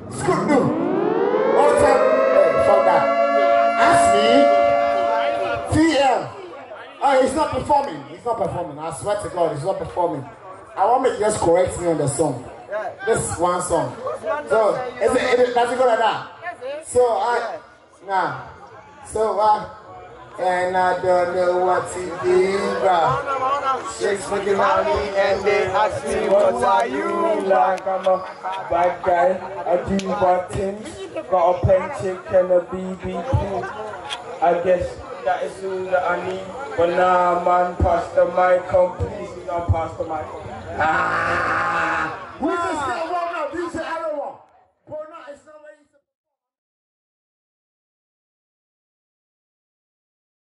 School do. All the time. Hey, fuck that. Ask me. TM. Oh, he's not performing. He's not performing. I swear to God, he's not performing. I want me to just correct me on the song. This one song. So, does it go like that? So, and I don't know what to do, bro. Shakes for the money and they ask me what are you like. I'm a bad guy, I do bad things. Got a pen chick and a BBQ. I guess that is all that I need. But nah, man, pass the mic on, please. Don't pass the mic on. Who's this guy?